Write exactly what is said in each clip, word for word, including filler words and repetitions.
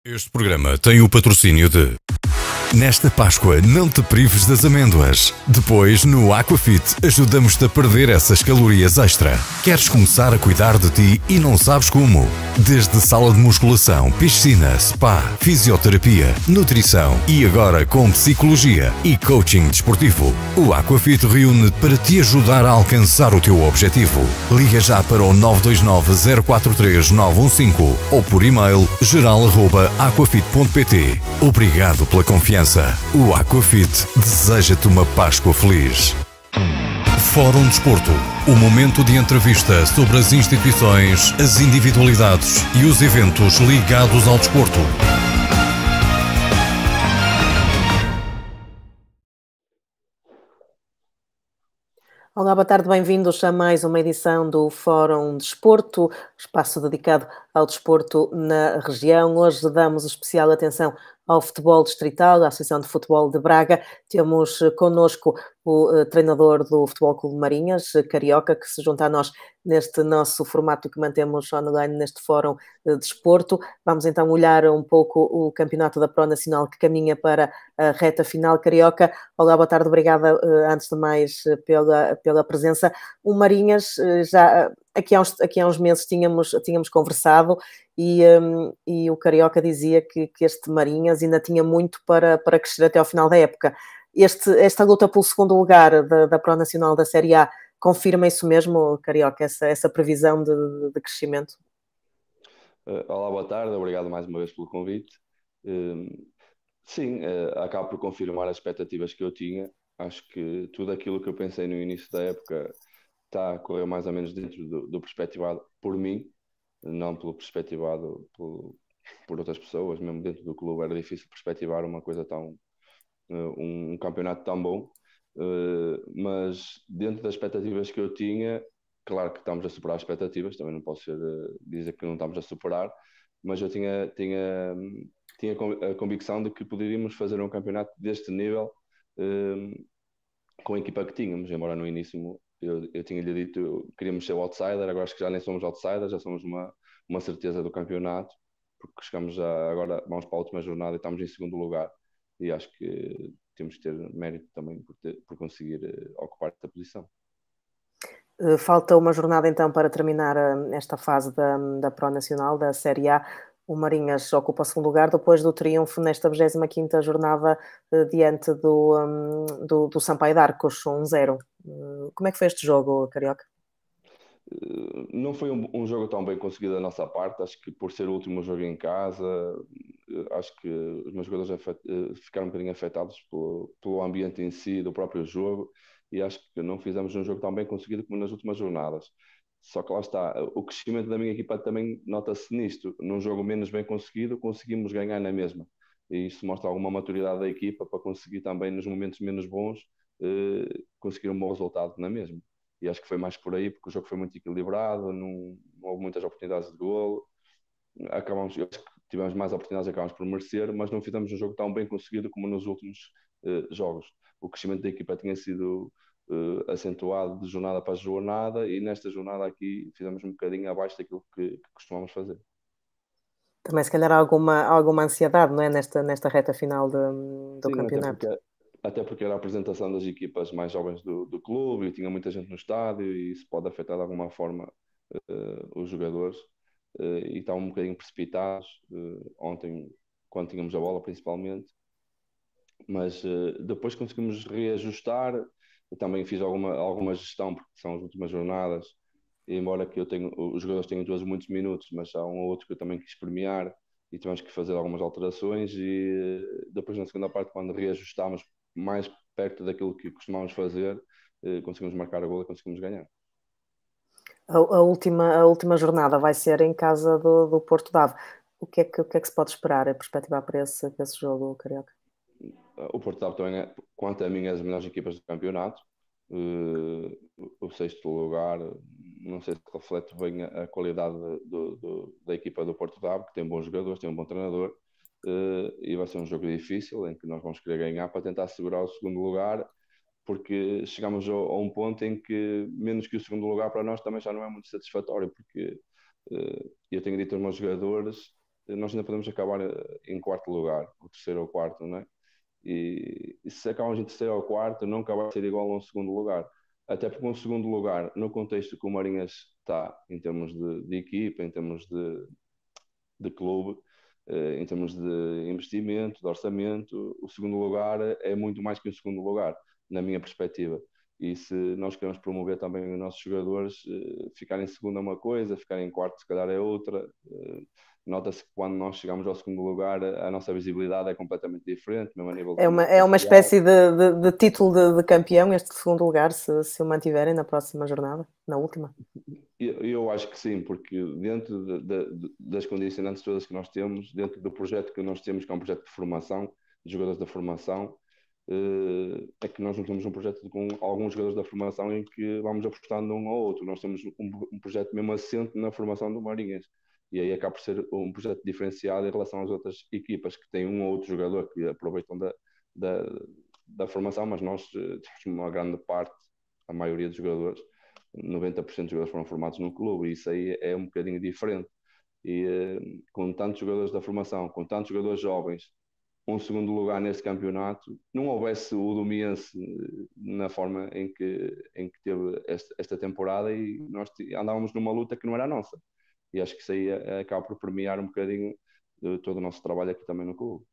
Este programa tem o patrocínio de... Nesta Páscoa, não te prives das amêndoas. Depois, no Aquafit, ajudamos-te a perder essas calorias extra. Queres começar a cuidar de ti e não sabes como? Desde sala de musculação, piscina, spa, fisioterapia, nutrição e agora com psicologia e coaching desportivo. O Aquafit reúne para te ajudar a alcançar o teu objetivo. Liga já para o nove dois nove, zero quatro três, nove um cinco ou por e-mail geral arroba aquafit ponto pt. Obrigado pela confiança. O Aquafit deseja-te uma Páscoa feliz. Fórum Desporto, o momento de entrevista sobre as instituições, as individualidades e os eventos ligados ao desporto. Olá, boa tarde, bem-vindos a mais uma edição do Fórum Desporto, espaço dedicado ao desporto na região. Hoje damos especial atenção ao futebol distrital, à Associação de Futebol de Braga. Temos connosco o uh, treinador do Futebol Clube Marinhas, Carioca, que se junta a nós neste nosso formato que mantemos online neste Fórum uh, Desporto. Vamos então olhar um pouco o campeonato da Pro Nacional que caminha para a reta final. Carioca, olá, boa tarde, obrigada uh, antes de mais uh, pela, pela presença. O Marinhas uh, já... Uh, Aqui há, uns, aqui há uns meses tínhamos, tínhamos conversado e, um, e o Carioca dizia que, que este Marinhas ainda tinha muito para, para crescer até ao final da época. Este, esta luta pelo segundo lugar da, da Pro Nacional da Série A confirma isso mesmo, Carioca, essa, essa previsão de, de crescimento? Uh, olá, boa tarde, obrigado mais uma vez pelo convite. Uh, sim, uh, acabo por confirmar as expectativas que eu tinha. Acho que tudo aquilo que eu pensei no início da época está a correr mais ou menos dentro do, do perspectivado por mim, não pelo perspectivado por, por outras pessoas. Mesmo dentro do clube era difícil perspectivar uma coisa tão, um, um campeonato tão bom, uh, mas dentro das expectativas que eu tinha, claro que estamos a superar as expectativas, também não posso ser, uh, dizer que não estamos a superar, mas eu tinha, tinha, tinha a convicção de que poderíamos fazer um campeonato deste nível, uh, com a equipa que tínhamos, embora no início eu, eu tinha-lhe dito que queríamos ser o outsider. Agora acho que já nem somos outsiders, já somos uma, uma certeza do campeonato, porque chegamos já, agora vamos para a última jornada e estamos em segundo lugar, e acho que temos que ter mérito também por, ter, por conseguir uh, ocupar esta posição. Falta uma jornada então para terminar esta fase da, da Pro Nacional, da Série A. O Marinhas ocupa o segundo lugar depois do triunfo nesta vigésima quinta jornada diante do, um, do, do Sampaio de Arcos, um zero. Como é que foi este jogo, Carioca? Não foi um, um jogo tão bem conseguido da nossa parte. Acho que por ser o último jogo em casa, acho que os meus jogadores afet, ficaram um bocadinho afetados pelo, pelo ambiente em si, do próprio jogo, e acho que não fizemos um jogo tão bem conseguido como nas últimas jornadas. Só que lá está, o crescimento da minha equipa também nota-se nisto. Num jogo menos bem conseguido, conseguimos ganhar na mesma. E isso mostra alguma maturidade da equipa para conseguir também, nos momentos menos bons, eh, conseguir um bom resultado na mesma. E acho que foi mais por aí, porque o jogo foi muito equilibrado, não, não houve muitas oportunidades de golo. Acabamos, acho que tivemos mais oportunidades, acabamos por merecer, mas não fizemos um jogo tão bem conseguido como nos últimos eh, jogos. O crescimento da equipa tinha sido Uh, acentuado de jornada para jornada, e nesta jornada aqui fizemos um bocadinho abaixo daquilo que, que costumamos fazer. Também se calhar alguma, alguma ansiedade, não é? Nesta, nesta reta final de, do Sim, campeonato. até porque, até porque era a apresentação das equipas mais jovens do, do clube e tinha muita gente no estádio, e isso pode afetar de alguma forma uh, os jogadores, uh, e estavam um bocadinho precipitados uh, ontem, quando tínhamos a bola principalmente, mas uh, depois conseguimos reajustar. Eu também fiz alguma, alguma gestão, porque são as últimas jornadas, e embora que eu tenho, os jogadores tenham todos muitos minutos, mas há um ou outro que eu também quis premiar, e tivemos que fazer algumas alterações, e depois na segunda parte, quando reajustámos mais perto daquilo que costumávamos fazer, eh, conseguimos marcar a gol e conseguimos ganhar. A, a, última, a última jornada vai ser em casa do, do Porto de Ave. O que, é que, o que é que se pode esperar a perspectivar para esse, para esse jogo, Carioca? O Porto de Ave também é, quanto a mim, é das melhores equipas do campeonato. Uh, o sexto lugar, não sei se reflete bem a, a qualidade do, do, da equipa do Porto de Ave, que tem bons jogadores, tem um bom treinador, uh, e vai ser um jogo difícil em que nós vamos querer ganhar para tentar segurar o segundo lugar, porque chegamos a, a um ponto em que menos que o segundo lugar para nós também já não é muito satisfatório, porque uh, eu tenho dito aos meus jogadores nós ainda podemos acabar em quarto lugar, ou terceiro ou quarto, não é? E, e se acabamos em terceiro ou quarto, nunca vai ser igual a um segundo lugar. Até porque um segundo lugar, no contexto que o Marinhas está, em termos de, de equipa, em termos de, de clube, eh, em termos de investimento, de orçamento, o segundo lugar é muito mais que um segundo lugar, na minha perspectiva. E se nós queremos promover também os nossos jogadores, eh, ficar em segundo é uma coisa, ficar em quarto se calhar é outra. Eh, Nota-se que quando nós chegamos ao segundo lugar, a nossa visibilidade é completamente diferente, mesmo a nível É de uma, redes é uma sociais. espécie de, de, de título de, de campeão, este segundo lugar, se, se o mantiverem na próxima jornada, na última. Eu, eu acho que sim, porque dentro de, de, de, das condicionantes todas que nós temos, dentro do projeto que nós temos, que é um projeto de formação, de jogadores da formação, eh, é que nós não temos um projeto com alguns jogadores da formação em que vamos apostando num ou outro. Nós temos um, um projeto mesmo assente na formação do Marinhas. E aí acaba por ser um projeto diferenciado em relação às outras equipas que têm um ou outro jogador que aproveitam da, da, da formação, mas nós eh, temos uma grande parte, a maioria dos jogadores, noventa por cento dos jogadores foram formados no clube, e isso aí é um bocadinho diferente. E eh, com tantos jogadores da formação, com tantos jogadores jovens, um segundo lugar neste campeonato, não houvesse o Domiense na forma em que, em que teve esta, esta temporada, e nós andávamos numa luta que não era a nossa. E acho que isso aí acaba por premiar um bocadinho de todo o nosso trabalho aqui também no clube.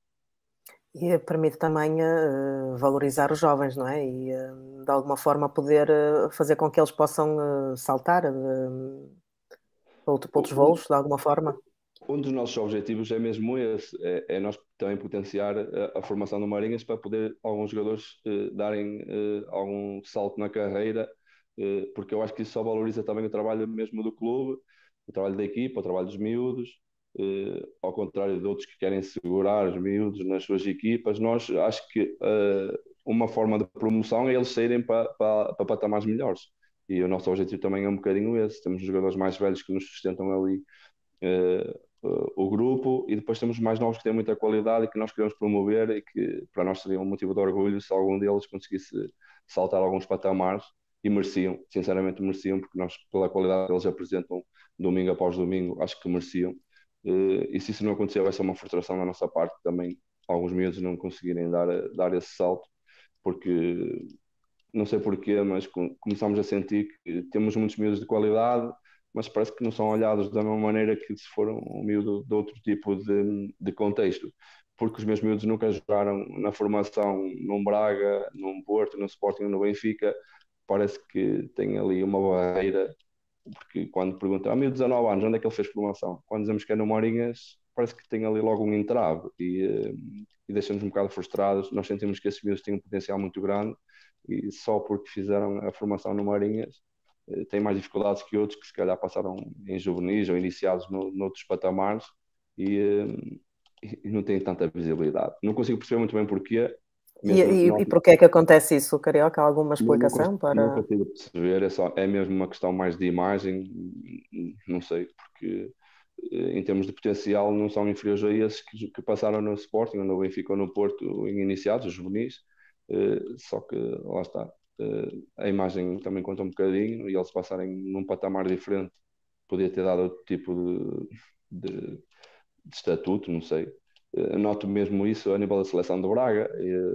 E permite também uh, valorizar os jovens, não é? E uh, de alguma forma poder uh, fazer com que eles possam uh, saltar uh, para outros voos, de alguma forma. Um dos nossos objetivos é mesmo esse, é, é nós também potenciar a, a formação do Marinhas para poder alguns jogadores eh, darem eh, algum salto na carreira, eh, porque eu acho que isso só valoriza também o trabalho mesmo do clube, o trabalho da equipa, o trabalho dos miúdos, eh, ao contrário de outros que querem segurar os miúdos nas suas equipas. Nós acho que eh, uma forma de promoção é eles saírem para, para, para patamares melhores. E o nosso objetivo também é um bocadinho esse. Temos jogadores mais velhos que nos sustentam ali uh, uh, o grupo, e depois temos mais novos que têm muita qualidade e que nós queremos promover, e que para nós seria um motivo de orgulho se algum deles conseguisse saltar alguns patamares, e mereciam, sinceramente mereciam, porque nós, pela qualidade que eles apresentam domingo após domingo, acho que mereciam. Uh, e se isso não acontecer, vai ser uma frustração da nossa parte também, alguns miúdos não conseguirem dar, dar esse salto, porque não sei porquê, mas começamos a sentir que temos muitos miúdos de qualidade, mas parece que não são olhados da mesma maneira que se for um miúdo de outro tipo de, de contexto. Porque os meus miúdos nunca jogaram na formação num Braga, num Porto, no Sporting, no Benfica. Parece que tem ali uma barreira, porque quando perguntam, ah, meu dezanove anos, onde é que ele fez formação? Quando dizemos que é no Morinhas, parece que tem ali logo um entrave, e, e deixa-nos um bocado frustrados. Nós sentimos que esses miúdos têm um potencial muito grande, e só porque fizeram a formação no Marinhas têm mais dificuldades que outros que se calhar passaram em juvenis ou iniciados no, noutros patamares, e, e não têm tanta visibilidade. Não consigo perceber muito bem porquê. E, e, e porquê é que acontece isso, Carioca? Há alguma explicação não, para... não consigo perceber, é, só, é mesmo uma questão mais de imagem, não sei, porque em termos de potencial não são inferiores a esses que, que passaram no Sporting, no Benfica ou no Porto em iniciados, os juvenis, só que lá está, a imagem também conta um bocadinho, e eles passarem num patamar diferente podia ter dado outro tipo de, de, de estatuto, não sei. Noto mesmo isso a nível da seleção de Braga.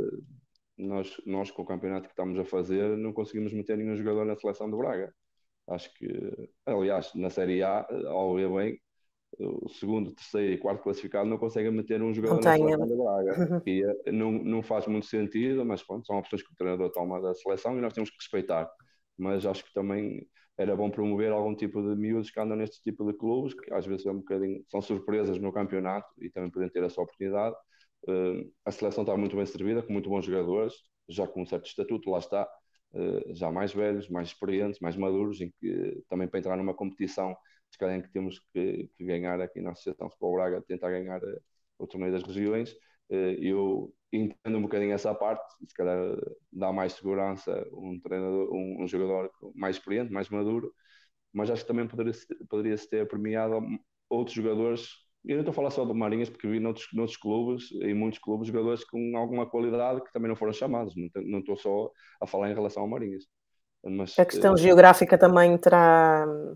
Nós, nós com o campeonato que estamos a fazer não conseguimos meter nenhum jogador na seleção de Braga. Acho que, aliás, na Série A, ao ver bem, o segundo, terceiro e quarto classificado não conseguem meter um jogador na seleção de Braga. E não, não faz muito sentido, mas pronto, são opções que o treinador toma da seleção e nós temos que respeitar. Mas acho que também era bom promover algum tipo de miúdos que andam neste tipo de clubes, que às vezes é um bocadinho, são surpresas no campeonato e também podem ter essa oportunidade. Uh, a seleção está muito bem servida, com muito bons jogadores, já com um certo estatuto, lá está, uh, já mais velhos, mais experientes, mais maduros, em que também para entrar numa competição, se calhar em que temos que, que ganhar aqui na Associação Futebol Braga, tentar ganhar uh, o torneio das regiões. Uh, eu entendo um bocadinho essa parte, se calhar dá mais segurança um treinador, um, um jogador mais experiente, mais maduro, mas acho que também poderia, poderia-se ter premiado outros jogadores. Eu não estou a falar só do Marinhas, porque vi noutros, noutros clubes, em muitos clubes, jogadores com alguma qualidade que também não foram chamados. Não, não estou só a falar em relação ao Marinhas. Mas, a questão uh... geográfica também terá,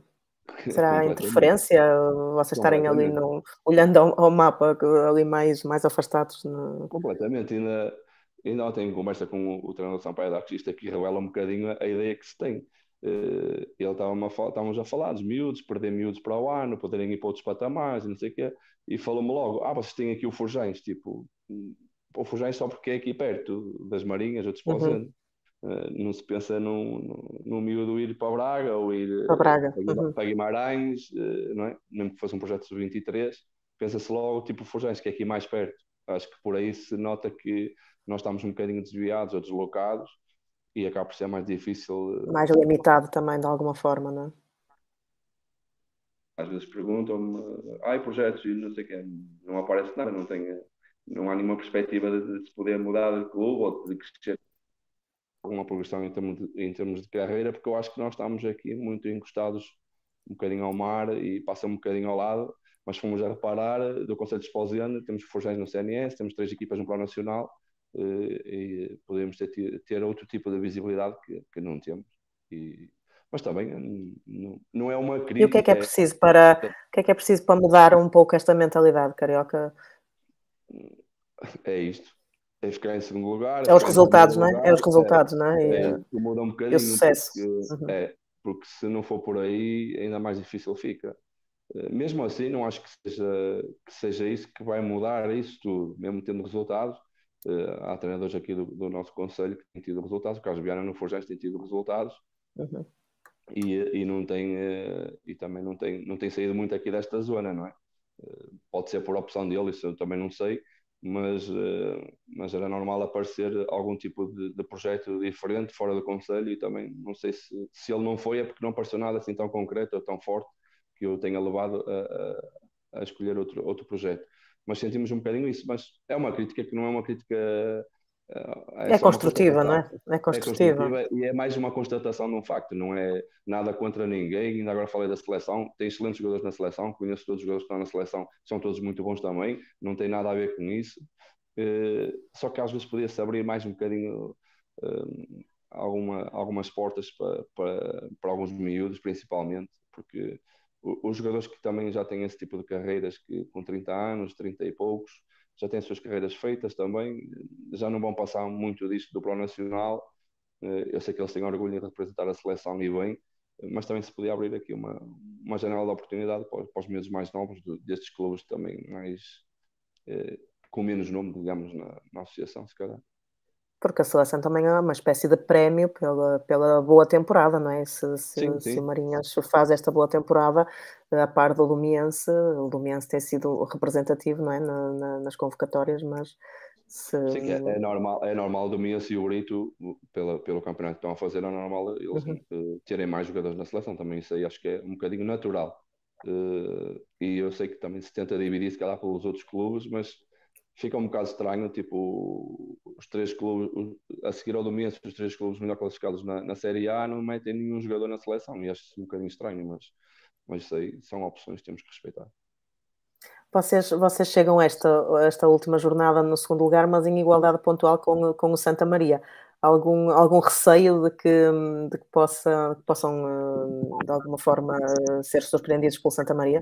Será completamente. interferência? Vocês estarem ali Completamente. no, olhando ao, ao mapa, que- ali mais, mais afastados? No... Completamente. Ainda, ainda ontem, em conversa com o, o treinador de Sampaio da isto aqui revela um bocadinho a, a ideia que se tem. Eh, ele estava a falar, estávamos a falar dos miúdos, perder miúdos para o ano, poderem ir para outros patamares e não sei o quê. E falou-me logo: ah, vocês têm aqui o Forjães. Tipo, hum, o Forjães só porque é aqui perto das Marinhas, outros para o Uhum, centro. Eh, não se pensa num, num, num miúdo ir para Braga ou ir para eh, Braga. para Guima- Uhum. para Guimarães, eh, não é? Mesmo que fosse um projeto sub vinte e três, pensa-se logo, tipo, Forjães, que é aqui mais perto. Acho que por aí se nota que nós estamos um bocadinho desviados ou deslocados e acaba por ser mais difícil. Mais limitado também, de alguma forma, não é? eh, Às vezes perguntam-me, ah, e projetos e não sei o quê, não aparece nada, não tem, eh, não há nenhuma perspectiva de, de se poder mudar de clube ou de crescer alguma progressão em termos de, em termos de carreira, porque eu acho que nós estamos aqui muito encostados um bocadinho ao mar e passa um bocadinho ao lado, mas fomos a reparar, do Conselho de Esposende, temos Forjães no C N S, temos três equipas no Plano Nacional, eh, e podemos ter, ter outro tipo de visibilidade que, que não temos. E, mas também hum, não, não é uma E o que é que é crítica, preciso para, o que é que é preciso para mudar um pouco esta mentalidade, Carioca? é, é isto. É ficar em segundo lugar, é É os ficar em primeiro resultados, não é? É lugar, os resultados, não é? é, E, é, muda um e o bocadinho, sucesso. porque, Uhum. é, porque se não for por aí, ainda mais difícil fica. Eh, Mesmo assim, não acho que seja, que seja isso que vai mudar isso tudo, mesmo tendo resultados. eh, Há treinadores aqui do, do nosso conselho que têm tido resultados, o Carlos Viana no Forjães tem tido resultados Uhum. e, e não tem, eh, e também não tem, não tem saído muito aqui desta zona, não é? Eh, Pode ser por opção dele, isso eu também não sei, mas, eh, mas era normal aparecer algum tipo de, de projeto diferente fora do conselho e também não sei se, se ele não foi, é porque não apareceu nada assim tão concreto ou tão forte que eu tenha levado a, a, a escolher outro, outro projeto. Mas sentimos um bocadinho isso, mas é uma crítica que não é uma crítica, eh, é É só uma construtiva, não constatação. é? É É construtiva. construtiva e é mais uma constatação de um facto, não é nada contra ninguém. Ainda agora falei da seleção, tem excelentes jogadores na seleção, conheço todos os jogadores que estão na seleção, são todos muito bons também, não tem nada a ver com isso. Eh, só que às vezes podia-se abrir mais um bocadinho, eh, alguma, algumas portas para, para, para alguns miúdos, principalmente, porque o- os jogadores que também já têm esse tipo de carreiras, que com trinta anos, trinta e poucos, já têm as suas carreiras feitas também, já não vão passar muito disto do Pro Nacional. Eh, Eu sei que eles têm orgulho em representar a seleção e bem, mas também se podia abrir aqui uma, uma janela de oportunidade para, para os meses mais novos de- destes clubes também mais, eh, com menos nome, digamos, na, na associação, se calhar. Porque a seleção também é uma espécie de prémio pela, pela boa temporada, não é? Se, se, Sim, se o sim. Marinhas faz esta boa temporada, a par do Lumiense, o Lumiense tem sido representativo, não é? Na- na- nas convocatórias, mas se. Sim, que é, é normal, é normal do Mias e o Brito, pela, pelo campeonato que estão a fazer, é normal eles Uhum. eh, terem mais jogadores na seleção. Também isso aí acho que é um bocadinho natural. Eh, e eu sei que também se tenta dividir, se calhar, pelos outros clubes, mas fica um bocado estranho, tipo, os três clubes, os- a seguir ao Domense, os três clubes melhor classificados na, na Série A não metem nenhum jogador na seleção. E acho isso um bocadinho estranho, mas, mas isso aí são opções que temos que respeitar. Vocês, vocês chegam a esta, a esta última jornada no segundo lugar, mas em igualdade pontual com, com o Santa Maria. Algum, algum receio de que, de que, possa, que possam, eh, de alguma forma, eh, ser surpreendidos pelo Santa Maria?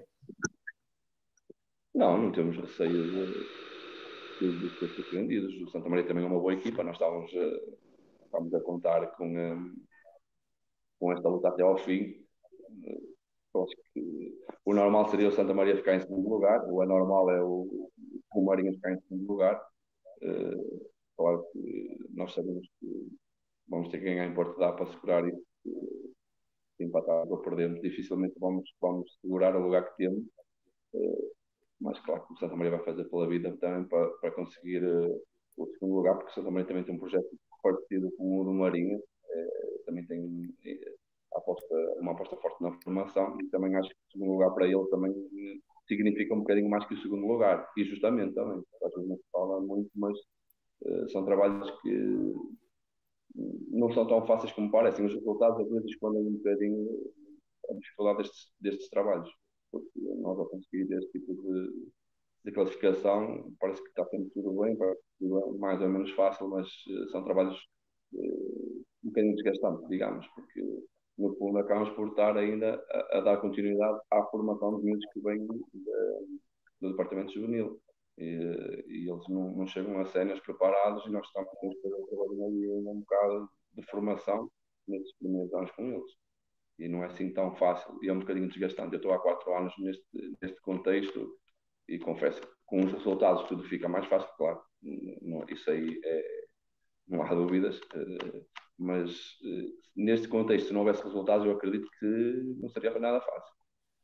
Não, não temos receio de, de ser surpreendidos. O Santa Maria também é uma boa equipa, nós estávamos, eh, estamos a contar com, eh, com esta luta até ao fim. Eh, Eu acho que o normal seria o Santa Maria ficar em segundo lugar, o anormal é o, o Marinhas ficar em segundo lugar. Eh, Claro que nós sabemos que vamos ter que ganhar em Portugal para segurar isso. Se empatar ou perdermos, dificilmente vamos, vamos segurar o lugar que temos. Eh, Mas claro que o Santa Maria vai fazer pela vida também para, para conseguir uh, o segundo lugar, porque o Santa Maria também tem um projeto parecido com o do Marinha, eh, também tem eh, aposta, uma aposta forte na formação e também acho que o segundo lugar para ele também eh, significa um bocadinho mais que o segundo lugar, e justamente também, às vezes não se fala muito, mas eh, são trabalhos que não são tão fáceis como parecem, os resultados às vezes escondem um bocadinho a dificuldade destes, destes trabalhos, porque nós ao conseguir este tipo de de classificação, parece que está sempre tudo bem, parece que tudo é mais ou menos fácil, mas uh, são trabalhos uh, um bocadinho desgastantes, digamos, porque no fundo, acabamos por estar ainda a, a dar continuidade à formação dos miúdos que vêm de, do departamento juvenil. E, e eles não, não chegam a séniores preparados e nós estamos a fazer um trabalho ali um bocado de formação nesses primeiros anos com eles. E não é assim tão fácil e é um bocadinho desgastante. Eu estou há quatro anos neste, neste contexto e confesso que com os resultados tudo fica mais fácil, claro. Não, isso aí é, não há dúvidas, mas neste contexto, se não houvesse resultados, eu acredito que não seria nada fácil.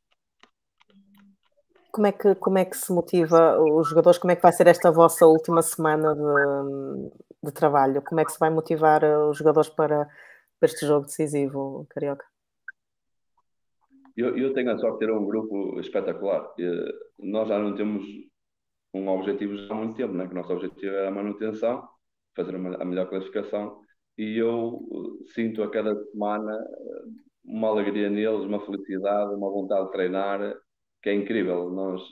Como é que, como é que se motiva os jogadores? Como é que vai ser esta vossa última semana de, de trabalho? Como é que se vai motivar os jogadores para, para este jogo decisivo, Carioca? Eu, eu tenho a sorte de ter um grupo espetacular. Nós já não temos um objetivo já há muito tempo, né? Que o nosso objetivo era a manutenção, fazer uma, a melhor classificação, e eu sinto a cada semana uma alegria neles, uma felicidade, uma vontade de treinar, que é incrível. Nós,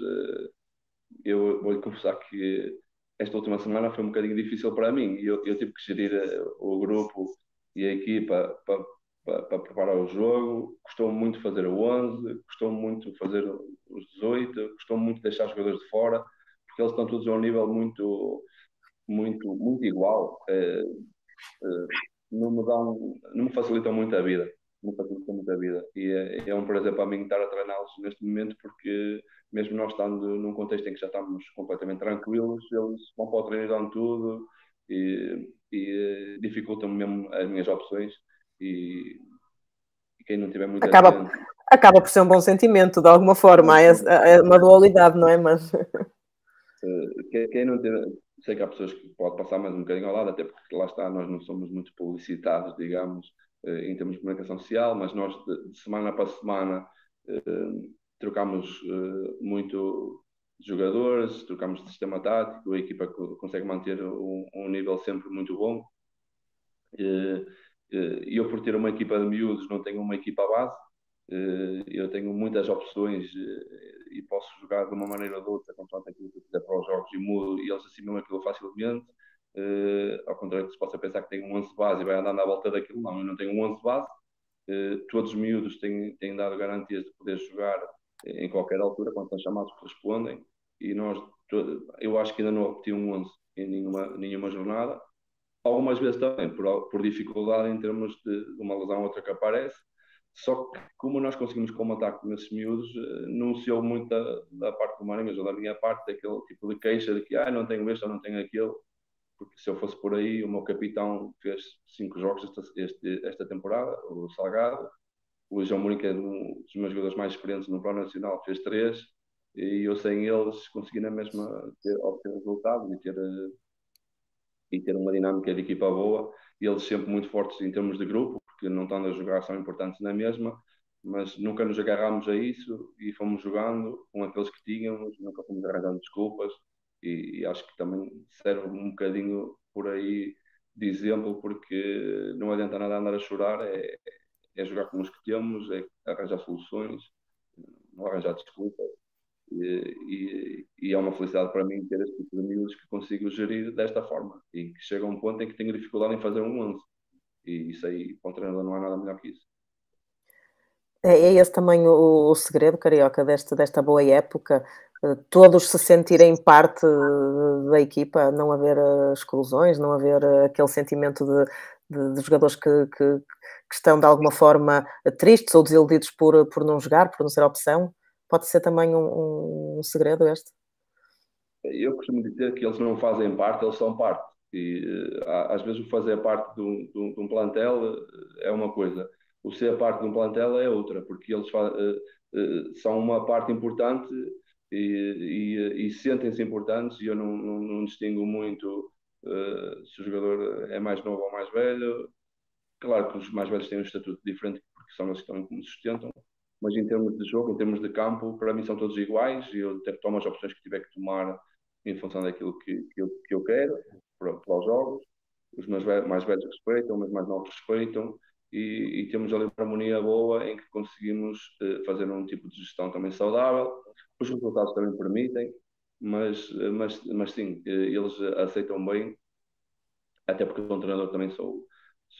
eu vou-lhe confessar que esta última semana foi um bocadinho difícil para mim, e eu, eu tive que gerir o grupo e a equipa para, para, para preparar o jogo. Gostou muito fazer o onze, gostou muito fazer os dezoito, gostou muito deixar os jogadores de fora, porque eles estão todos a um nível muito, muito, muito igual. É, é, não me dão, não me facilitam muito a vida, não me facilitam muito a vida. E é, é um prazer para mim estar a treiná-los neste momento, porque mesmo nós estando num contexto em que já estamos completamente tranquilos, eles vão para o treino e dão tudo e, e dificultam mesmo as minhas opções. E, e quem não tiver muito acaba, atento... Acaba por ser um bom sentimento, de alguma forma. É, é uma dualidade, não é? Mas... Quem não tiver... Sei que há pessoas que podem passar mais um bocadinho ao lado, até porque lá está, nós não somos muito publicitados, digamos, em termos de comunicação social, mas nós de semana para semana trocamos muito de jogadores, trocamos de sistema tático, a equipa consegue manter um, um nível sempre muito bom. E eu, por ter uma equipa de miúdos, não tenho uma equipa base. Eu tenho muitas opções e posso jogar de uma maneira ou de outra, consoante aquilo que eu quiser para os jogos, e mudo, e eles assimam aquilo facilmente. Ao contrário que se possa pensar que tem um onze base e vai andando à volta daquilo, não, eu não tenho um onze base. Todos os miúdos têm, têm dado garantias de poder jogar em qualquer altura, quando são chamados, respondem. E nós, eu acho que ainda não repeti um onze em nenhuma, nenhuma jornada. Algumas vezes também por, por dificuldade em termos de, de uma lesão ou outra que aparece. Só que, como nós conseguimos comatar com esses miúdos, não se ouve muito da, da parte do Marinhas ou da minha parte, daquele tipo de queixa de que ah, não tenho este ou não tenho aquele. Porque se eu fosse por aí, o meu capitão fez cinco jogos esta, este, esta temporada, o Salgado. O João Mourinho, que é um dos meus jogadores mais experientes no plano nacional, fez três. E eu, sem eles, consegui na mesma ter, obter resultados e ter, e ter uma dinâmica de equipa boa. E eles sempre muito fortes em termos de grupo, porque não estão a jogar, são importantes na mesma. Mas nunca nos agarramos a isso e fomos jogando com aqueles que tínhamos, nunca fomos arranjando desculpas. E, e acho que também serve um bocadinho por aí de exemplo, porque não adianta nada andar a chorar, é, é jogar com os que temos, é arranjar soluções, não arranjar desculpas. E, e, e é uma felicidade para mim ter este tipo de miúdos que consigo gerir desta forma e que chega a um ponto em que tenho dificuldade em fazer um onze. E isso aí, para um treinador, não há nada melhor que isso. É, é esse também o, o segredo, Carioca, desta, desta boa época, todos se sentirem parte da equipa, não haver exclusões, não haver aquele sentimento de, de, de jogadores que, que, que estão de alguma forma tristes ou desiludidos por, por não jogar, por não ser opção. Pode ser também um, um segredo este? Eu costumo dizer que eles não fazem parte, eles são parte. E às vezes o fazer parte de um, de um plantel é uma coisa, o ser parte de um plantel é outra, porque eles são uma parte importante e, e, e sentem-se importantes, e eu não, não, não distingo muito uh, se o jogador é mais novo ou mais velho. Claro que os mais velhos têm um estatuto diferente, porque são eles que estão como sustentam, mas em termos de jogo, em termos de campo, para mim são todos iguais, e eu tomo as opções que tiver que tomar em função daquilo que, que, eu, que eu quero para, para os jogos. Os meus mais velhos respeitam, os mais novos respeitam, e, e temos ali uma harmonia boa em que conseguimos uh, fazer um tipo de gestão também saudável. Os resultados também permitem, mas, mas, mas sim, eles aceitam bem, até porque eu sou um treinador, também sou,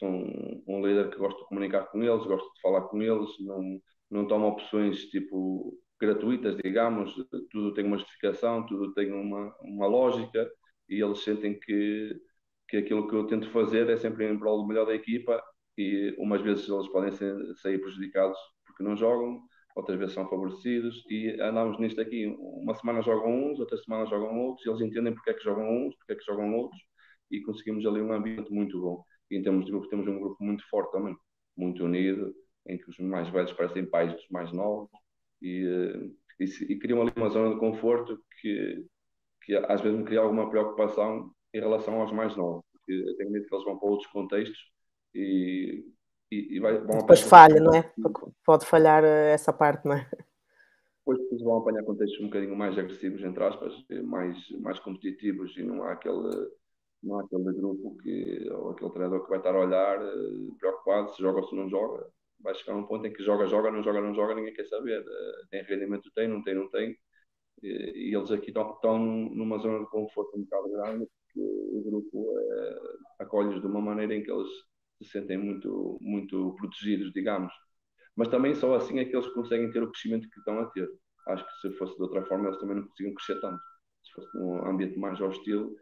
sou um, um líder que gosto de comunicar com eles, gosto de falar com eles, não, não tomo opções tipo gratuitas, digamos, tudo tem uma justificação, tudo tem uma, uma lógica, e eles sentem que, que aquilo que eu tento fazer é sempre em prol do melhor da equipa, e umas vezes eles podem ser, sair prejudicados porque não jogam, outras vezes são favorecidos, e andamos nisto aqui. Uma semana jogam uns, outra semana jogam outros, e eles entendem porque é que jogam uns, porque é que jogam outros, e conseguimos ali um ambiente muito bom. E em termos de grupo, temos um grupo muito forte também, muito unido, em que os mais velhos parecem pais dos mais novos, e, e, e criam ali uma zona de conforto que, que às vezes me cria alguma preocupação em relação aos mais novos, porque eu tenho medo que eles vão para outros contextos e, e, e vai, vão Depois falha, não é? Porque pode falhar essa parte, não é? Depois vão apanhar contextos um bocadinho mais agressivos, entre aspas, mais, mais competitivos, e não há aquele, não há aquele grupo que, ou aquele treinador que vai estar a olhar preocupado se joga ou se não joga. Vai chegar um ponto em que joga, joga, não joga, não joga, ninguém quer saber. Tem rendimento, tem, não tem, não tem. E eles aqui estão, estão numa zona de conforto um bocado grande, porque o grupo é, acolhe-os de uma maneira em que eles se sentem muito, muito protegidos, digamos. Mas também só assim é que eles conseguem ter o crescimento que estão a ter. Acho que se fosse de outra forma eles também não conseguiam crescer tanto. Se fosse num ambiente mais hostil,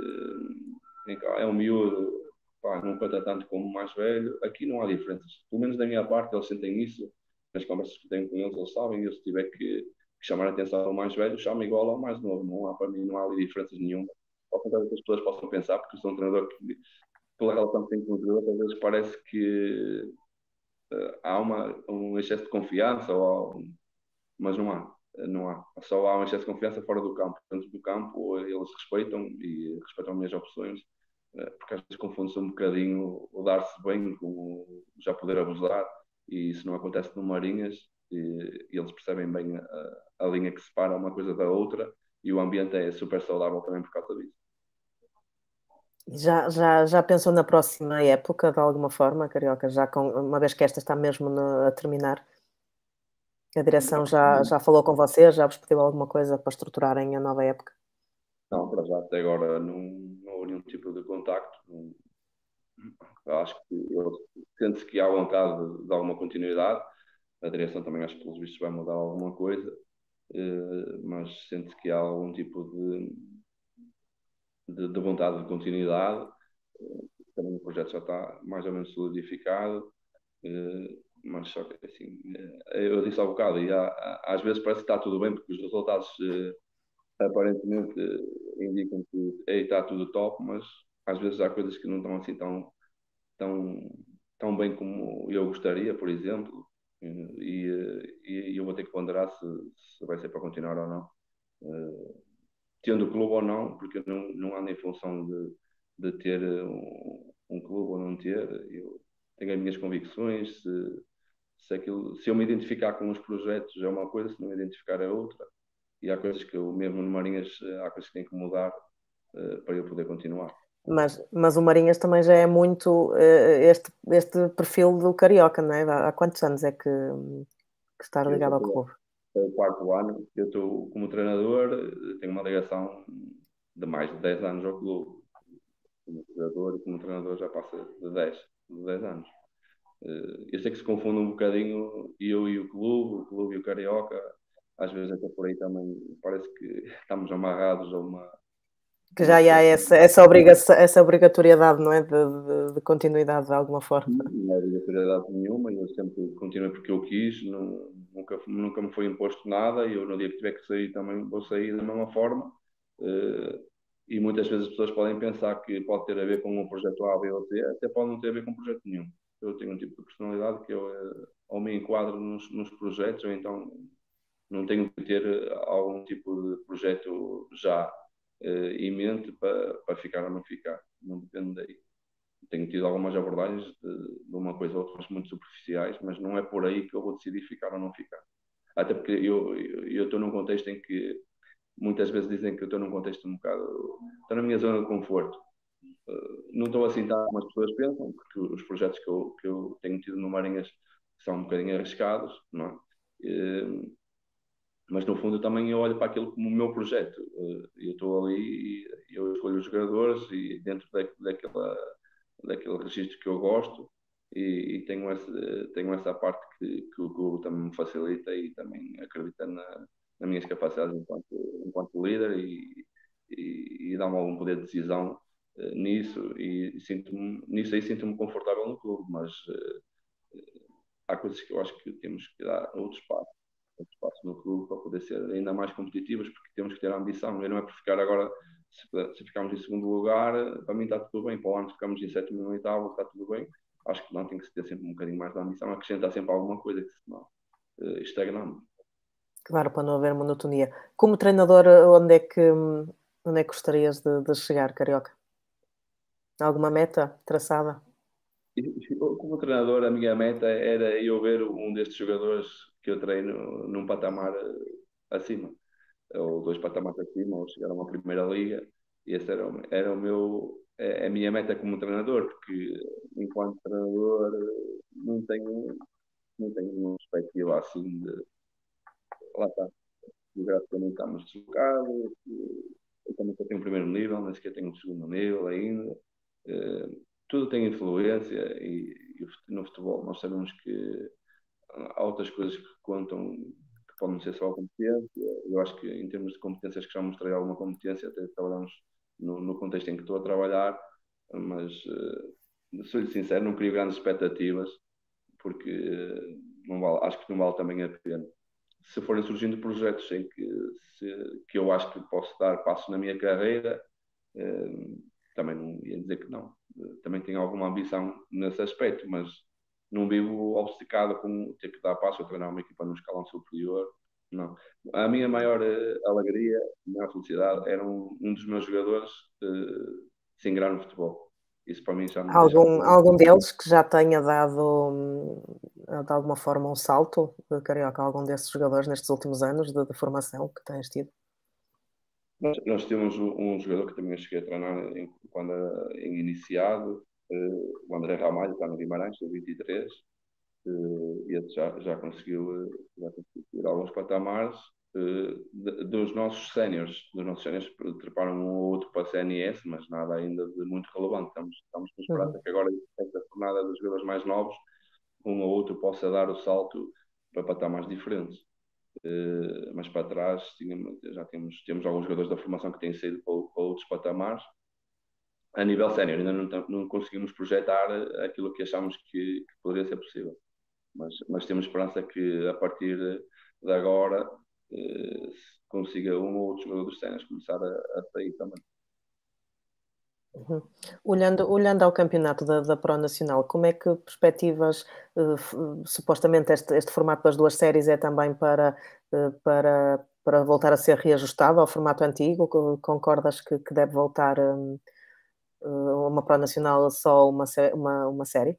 é um miúdo, pá, não conta tanto como o mais velho. Aqui não há diferenças. Pelo menos da minha parte eles sentem isso. Nas conversas que tenho com eles, eles sabem. E se tiver que, que chamar a atenção ao mais velho, chama igual ao mais novo. Não há, para mim, não há ali diferenças nenhuma. Ao contrário do que as pessoas possam pensar, porque eu sou um treinador que, pela relação que tenho com o jogador, às vezes parece que uh, há uma, um excesso de confiança, ou, mas não há. Não há. Só há um excesso de confiança fora do campo. Dentro do campo, eles respeitam e respeitam as minhas opções, porque às vezes confunde-se um bocadinho o dar-se bem com o já poder abusar, e isso não acontece no Marinhas, e, e eles percebem bem a, a linha que separa uma coisa da outra, e o ambiente é super saudável também por causa disso. Já, já, já pensou na próxima época, de alguma forma, Carioca? Já com, uma vez que esta está mesmo na, a terminar, a direção já, já falou com vocês? Já vos pediu alguma coisa para estruturarem a nova época? Não, para já até agora não, não houve nenhum tipo de contacto. Não, acho que sente-se que há vontade de, de alguma continuidade. A direção também acho que pelos vistos vai mudar alguma coisa, mas sente-se que há algum tipo de, de, de vontade de continuidade. Também o projeto já está mais ou menos solidificado, mas só que assim, eu disse há bocado, e há, às vezes parece que está tudo bem, porque os resultados aparentemente indicam que ei, está tudo top, mas às vezes há coisas que não estão assim tão, tão, tão bem como eu gostaria, por exemplo, e, e eu vou ter que ponderar se, se vai ser para continuar ou não. Uh, tendo clube ou não, porque eu não, não ando em função de, de ter um, um clube ou não ter. Eu tenho as minhas convicções. Se, se, aquilo, se eu me identificar com os projetos é uma coisa, se não me identificar é outra. E há coisas que eu, mesmo no Marinhas, há coisas que têm que mudar uh, para eu poder continuar. Mas, mas o Marinhas também já é muito uh, este, este perfil do Carioca, não é? Há quantos anos é que, que está ligado ao clube? É o quarto ano que eu estou como treinador, tenho uma ligação de mais de dez anos ao clube. Como jogador e como treinador já passa de dez, de dez anos. Eu sei que se confunde um bocadinho eu e o clube, o clube e o Carioca. Às vezes até por aí também parece que estamos amarrados a uma... Que já há essa, essa, obrigação, essa obrigatoriedade, não é? De, de, de continuidade de alguma forma. Não há obrigatoriedade nenhuma, eu sempre continuei porque eu quis, não, nunca, nunca me foi imposto nada, e eu no dia que tiver que sair também vou sair da mesma forma. Uh, e muitas vezes as pessoas podem pensar que pode ter a ver com um projeto A, B ou C, até pode não ter a ver com um projeto nenhum. Eu tenho um tipo de personalidade que eu uh, ou me enquadro nos, nos projetos, ou então não tenho que ter algum tipo de projeto já uh, em mente para, para ficar ou não ficar. Não depende daí. Tenho tido algumas abordagens de, de uma coisa ou outra, muito superficiais, mas não é por aí que eu vou decidir ficar ou não ficar. Até porque eu, eu, eu estou num contexto em que muitas vezes dizem que eu estou num contexto um bocado... Estou na minha zona de conforto. Uh, não estou assim tanto como as pessoas pensam, porque os projetos que eu, que eu tenho tido no Marinhas são um bocadinho arriscados, não é? Uh, mas no fundo também eu olho para aquilo como o meu projeto. Uh, eu estou ali e eu escolho os jogadores, e dentro da, daquela daquele registro que eu gosto e, e tenho, essa, tenho essa parte que, que o clube também me facilita e também acredita na, nas minhas capacidades enquanto, enquanto líder e, e, e dá-me algum poder de decisão uh, nisso e sinto-me, nisso aí sinto-me confortável no clube, mas uh, há coisas que eu acho que temos que dar outro espaço, outro espaço no clube para poder ser ainda mais competitivos, porque temos que ter a ambição. Eu não é por ficar agora, se, se ficarmos em segundo lugar, para mim está tudo bem. Para o ano ficamos em sétimo e no oitavo, está tudo bem. Acho que não tem que se ter sempre um bocadinho mais de ambição, acrescentar sempre alguma coisa, que senão uh, estagnamos. Claro, para não haver monotonia. Como treinador, onde é que, onde é que gostarias de, de chegar, Carioca? Alguma meta traçada? Como treinador, a minha meta era eu ver um destes jogadores que eu treino num patamar acima, ou dois patamares acima, ou chegar a uma primeira liga. E esse era, o- era o meu, é a minha meta como treinador, porque enquanto treinador não tenho, não tenho uma perspectiva assim de, lá está, geograficamente estamos deslocados, eu também só tenho o primeiro nível, nem sequer tenho o segundo nível ainda. Eh, Tudo tem influência e, e no futebol nós sabemos que há outras coisas que contam que podem ser só a competência. Eu acho que em termos de competências que já mostrei alguma competência, até trabalhamos no, no contexto em que estou a trabalhar, mas uh, sou-lhe sincero, não crio grandes expectativas porque uh, não vale, acho que não vale também a pena. Se forem surgindo projetos em que, se, que eu acho que posso dar passo na minha carreira, uh, também não ia dizer que não. Uh, também tenho alguma ambição nesse aspecto, mas não vivo obcecado com ter que dar passo a treinar uma equipa num escalão superior. Não. A minha maior uh, alegria, a maior felicidade era um, um dos meus jogadores uh, se ingrar no futebol. Isso para mim já me deixa Algum, muito. algum deles que já tenha dado hum, de alguma forma um salto, Carioca, algum desses jogadores nestes últimos anos de, de formação que tens tido? Nós, nós temos um jogador que também eu cheguei a treinar em, quando era em iniciado, uh, o André Ramalho, está no Guimarães, tem vinte e três. Uh, esse já, já conseguiu, uh, já conseguiu ir a alguns patamares. Uh, de, dos nossos séniores, dos nossos séniores treparam um ou outro para a C N S, mas nada ainda de muito relevante. Estamos, estamos com Uhum. esperança que agora, esta jornada dos jogadores mais novos, um ou outro possa dar o salto para patamares diferentes. Uh, mas para trás tínhamos, já temos, temos alguns jogadores da formação que têm saído para, para outros patamares. A nível sénior, ainda não, não conseguimos projetar aquilo que achamos que, que poderia ser possível. Mas, mas temos esperança que a partir de agora eh, consiga um ou outro jogador dos séniores começar a, a sair também. Uhum. Olhando, olhando ao campeonato da, da Pro Nacional, como é que perspectivas, eh, f- supostamente este, este formato das duas séries é também para, eh, para, para voltar a ser reajustado ao formato antigo? Co- Concordas que, que deve voltar hum, eh, uma Pro Nacional só uma, sé- uma, uma série?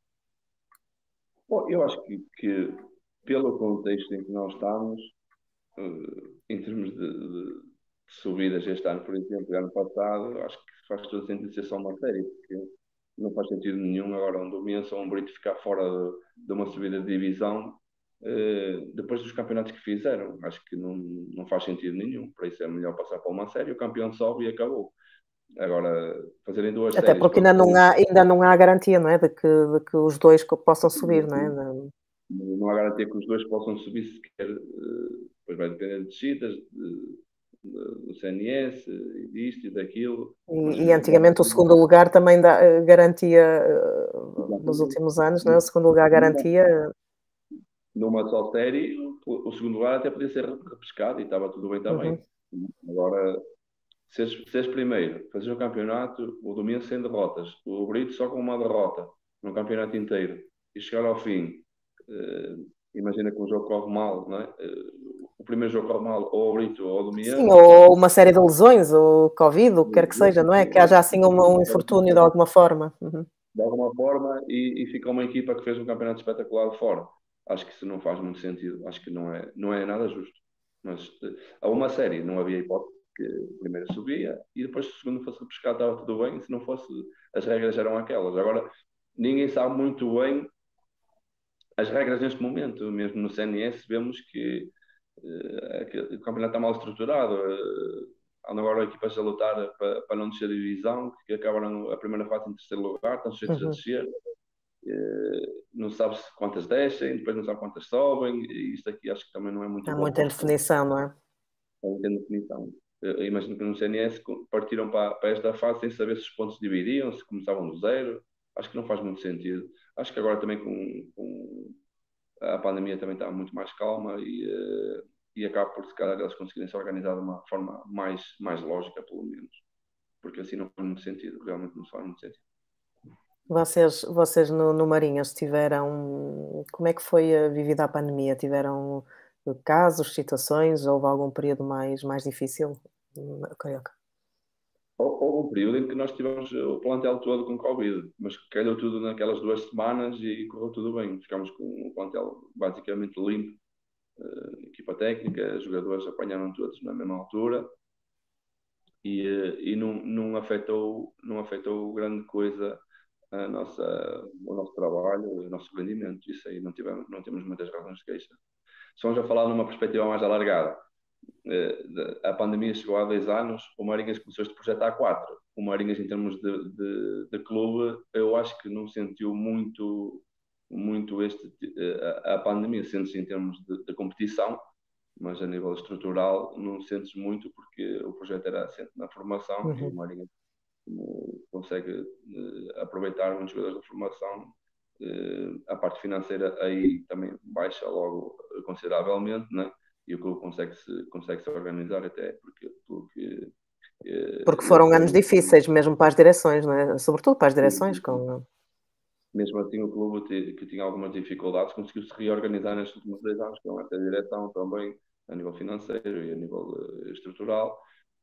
Bom, eu acho que, que pelo contexto em que nós estamos, eh, em termos de, de- de subidas este ano, por exemplo, e ano passado, acho que faz todo sentido ser só uma série, porque não faz sentido nenhum agora um Domense ou um Brito ficar fora de, de uma subida de divisão eh, depois dos campeonatos que fizeram. Acho que não, não faz sentido nenhum. Para isso é melhor passar para uma série, o campeão sobe e acabou. Agora, fazerem duas Até séries porque para ainda não depois. há, ainda não há garantia, não é? De que, de que os dois co- possam subir, não é? Não- Não há garantia que os dois possam subir sequer. eh, Depois vai depender de descidas, de, de, do C N S, e disto e daquilo. Mas E, e antigamente o segundo lugar também dá, eh, garantia, eh, nos exatamente. últimos anos, não é? O segundo lugar garantia. Numa só série, o, o segundo lugar até podia ser repescado e estava tudo bem também. Uhum. Agora, se és, se és primeiro, fazes o campeonato, o domingo sem derrotas, o Brito só com uma derrota no campeonato inteiro, e chegar ao fim, eh, imagina que um jogo corre mal, não é? Eh, o primeiro jogo corre mal, ou ao Brito ou ao Sim, Domiense, ou uma série de lesões, ou Covid, o que quer que seja, não é? Que haja assim uma- um infortúnio de alguma forma. Uhum. de alguma forma, e, e fica uma equipa que fez um campeonato espetacular de fora. Acho que isso não faz muito sentido, acho que não é, não é nada justo. Mas eh, a uma série não havia hipótese, que o primeiro subia e depois se o segundo fosse pescar estava tudo bem, se não fosse, as regras eram aquelas. Agora, ninguém sabe muito bem as regras neste momento, mesmo no C N S vemos que uh, o campeonato está mal estruturado. Uh, andam agora agora equipas a lutar para, para não descer a divisão, que acabaram a primeira fase em terceiro lugar, estão sujeitos Uhum. a descer. Não sabe-se quantas descem, depois não sabe quantas sobem, e isto aqui acho que também não é muito Há bom muita para os clubes. indefinição, não é? É muita definição. Eu imagino que no C N S partiram para, para esta fase sem saber se os pontos dividiam, se começavam do zero. Acho que não faz muito sentido. Acho que agora também com, com a pandemia também está muito mais calma e, uh, e acaba por se calhar eles conseguirem se organizar de uma forma mais, mais lógica, pelo menos. Porque assim não faz muito sentido, realmente não faz muito sentido. Vocês, vocês no, no Marinhas tiveram... Como é que foi a vivida a pandemia? Tiveram casos, situações? Houve algum período mais, mais difícil? Carioca. Houve um período em que nós tivemos o plantel todo com Covid, mas calhou tudo naquelas duas semanas e correu tudo bem. Ficámos com o plantel basicamente limpo, uh, equipa técnica, jogadores apanharam todos na mesma altura e, uh, e não, não, afetou, não afetou grande coisa a nossa, o nosso trabalho, o nosso rendimento. Isso aí não, tivemos, não temos muitas razões de queixa. Se vamos a falar numa perspectiva mais alargada, a pandemia chegou há dois anos, o Marinhas começou este projeto há quatro. O Marinhas, em termos de, de, de clube, eu acho que não sentiu muito, muito este, a, a pandemia, sente-se em termos de, de competição, mas a nível estrutural não sentes muito porque o projeto era assente na formação. Uhum. E o Marinhas consegue aproveitar muitos jogadores da formação. A parte financeira aí também baixa logo consideravelmente, né? E o clube consegue se, consegue se organizar até porque... Porque, porque foram anos tenho... difíceis, mesmo para as direções, não é? Sobretudo para as direções. Sim, sim. Com... Mesmo assim o clube que tinha algumas dificuldades conseguiu se reorganizar nestes últimos dois anos, com esta direção também, a nível financeiro e a nível estrutural.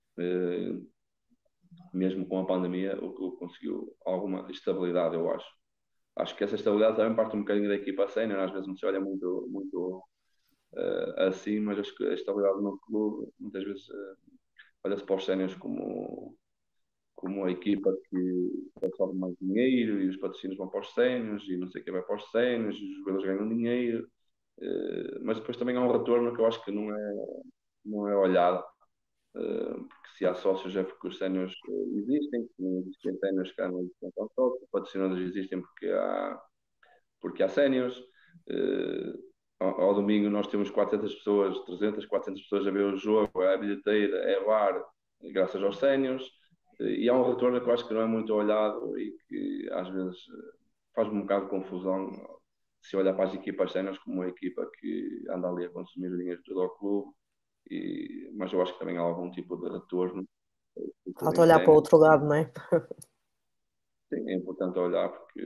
Mesmo com a pandemia, o clube conseguiu alguma estabilidade, eu acho. Acho que essa estabilidade também parte um bocadinho da equipa sénior, às vezes não se olha muito, muito uh, assim, mas acho que a estabilidade no clube, muitas vezes uh, olha-se para os séniores como, como a equipa que absorve mais dinheiro e os patrocínios vão para os séniores e não sei o que vai para os séniores e os jogadores ganham dinheiro, uh, mas depois também há um retorno que eu acho que não é, não é olhado. Uh, porque se há sócios é porque os séniores uh, existem, não existem séniores que não existem tão sócios, os patrocinadores existem porque há, porque há séniores. Uh, ao, ao domingo nós temos quatrocentas pessoas, trezentas, quatrocentas pessoas a ver o jogo, é a bilheteira, é bar, graças aos séniores, uh, e há um retorno que eu acho que não é muito olhado e que às vezes uh, faz-me um bocado de confusão se olhar para as equipas séniores como uma equipa que anda ali a consumir o dinheiro todo ao clube. E, mas eu acho que também há algum tipo de retorno. Falta olhar para o outro lado, não é? Sim, é importante olhar porque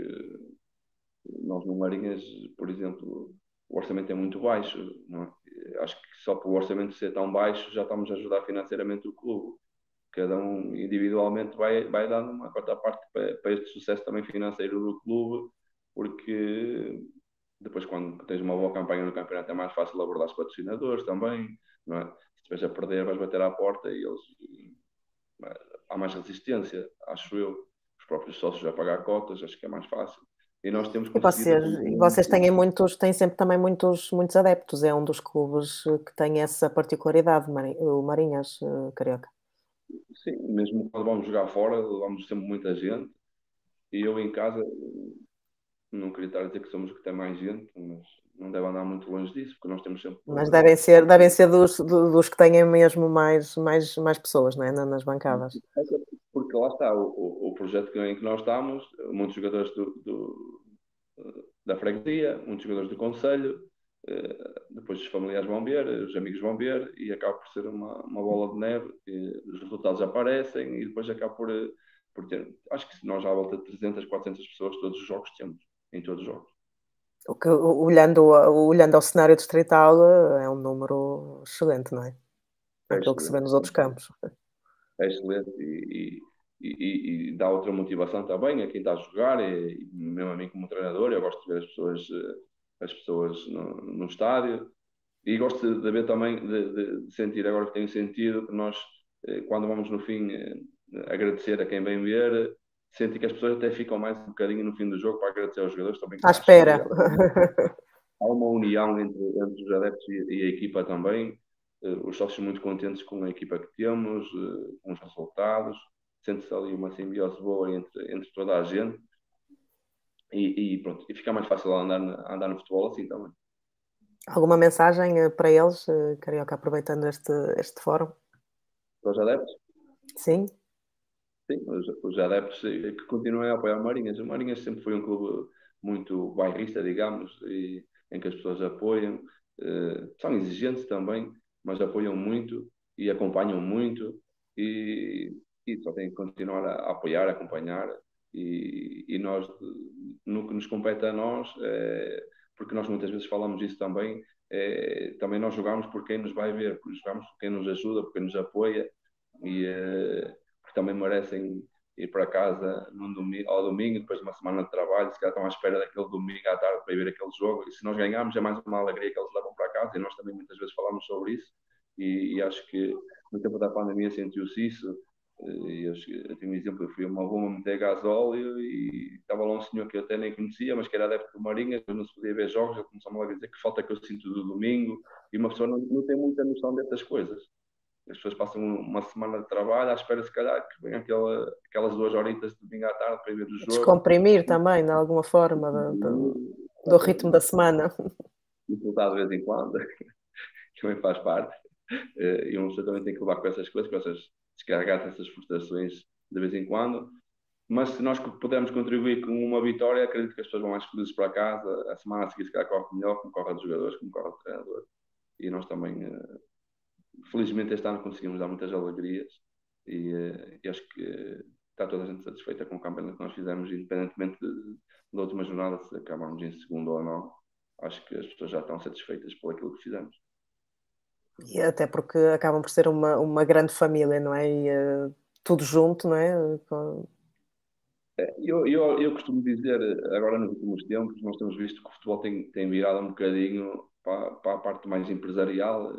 nós no Marinhas, por exemplo, o orçamento é muito baixo, não é? Acho que só por o orçamento ser tão baixo já estamos a ajudar financeiramente o clube. Cada um individualmente vai, vai dando uma quarta parte para, para este sucesso também financeiro do clube, porque depois quando tens uma boa campanha no campeonato é mais fácil abordar os patrocinadores também, não é? Se estiveres a perder vais bater à porta e eles... há mais resistência, acho eu. Os próprios sócios a pagar cotas, acho que é mais fácil. E nós temos conseguido... E vocês, e vocês têm, muitos, têm sempre também muitos, muitos adeptos, é um dos clubes que tem essa particularidade, o Marinhas, Carioca. Sim, mesmo quando vamos jogar fora, levamos sempre muita gente. E eu em casa, não queria estar a dizer que somos os que tem mais gente, mas não deve andar muito longe disso, porque nós temos sempre... Mas devem ser, devem ser dos, dos que têm mesmo mais, mais, mais pessoas, não é? Nas bancadas. Porque lá está, o, o projeto em que nós estamos, muitos jogadores do, do, da freguesia, muitos jogadores do concelho, depois os familiares vão ver, os amigos vão ver, e acaba por ser uma, uma bola de neve, os resultados aparecem e depois acaba por, por ter... Acho que nós já à volta de trezentas, quatrocentas pessoas todos os jogos temos, em todos os jogos. O que, olhando, olhando ao cenário distrital, é um número excelente, não é? É aquilo que se vê nos outros campos. É excelente e, e, e, e dá outra motivação também a quem está a jogar, e, e mesmo a mim como treinador, eu gosto de ver as pessoas, as pessoas no, no estádio, e gosto de ver também, de, de sentir agora que tem sentido, que nós, quando vamos no fim agradecer a quem vem ver, sentir que as pessoas até ficam mais um bocadinho no fim do jogo para agradecer aos jogadores também. À espera. Há uma união entre, entre os adeptos e, e a equipa também, os sócios muito contentes com a equipa que temos, com os resultados, sente-se ali uma simbiose boa entre, entre toda a gente e, e pronto, e fica mais fácil andar, andar no futebol assim também. Alguma mensagem uh, para eles, uh, Carioca, aproveitando este, este fórum? Para os adeptos? Sim. Sim, os, os adeptos que continuem a apoiar o Marinhas. O Marinhas sempre foi um clube muito bairrista, digamos, e, em que as pessoas apoiam, uh, são exigentes também, mas apoiam muito e acompanham muito e, e só tem que continuar a, a apoiar, a acompanhar e, e nós, no que nos compete a nós, é, porque nós muitas vezes falamos isso também, é, também nós jogamos por quem nos vai ver, porque jogamos por quem nos ajuda, por quem nos apoia e é, porque também merecem ir para casa num domingo, ao domingo, depois de uma semana de trabalho, se calhar estão à espera daquele domingo à tarde para ir ver aquele jogo, e se nós ganharmos é mais uma alegria que eles levam para casa, e nós também muitas vezes falamos sobre isso, e, e acho que no tempo da pandemia sentiu-se isso, e eu, eu tenho um exemplo, eu fui a uma bomba meter gasóleo e estava lá um senhor que eu até nem conhecia, mas que era adepto do Marinhas, não se podia ver jogos, ele começou-me logo a dizer que falta que eu sinto do domingo, e uma pessoa não, não tem muita noção dessas coisas. As pessoas passam uma semana de trabalho à espera, se calhar, que venham aquela, aquelas duas horitas de domingo à tarde para ir ver o jogo. Descomprimir também, de alguma forma, do, do, do ritmo da semana. Disfrutar de vez em quando, também faz parte. E uma pessoa também tem que levar com essas coisas, com essas, descarregar essas frustrações de vez em quando. Mas se nós pudermos contribuir com uma vitória, acredito que as pessoas vão mais felizes para casa. A semana a seguir, se calhar, corre melhor, como corre a dos jogadores, como corre o treinador. E nós também, felizmente, este ano conseguimos dar muitas alegrias. E, e acho que está toda a gente satisfeita com o campeonato que nós fizemos, independentemente de, da última jornada, se acabarmos em segundo ou não. Acho que as pessoas já estão satisfeitas por aquilo que fizemos. E até porque acabam por ser uma, uma grande família, não é? E, uh, tudo junto, não é? Com... Eu, eu, eu costumo dizer, agora nos últimos tempos, nós temos visto que o futebol tem, tem virado um bocadinho para, para a parte mais empresarial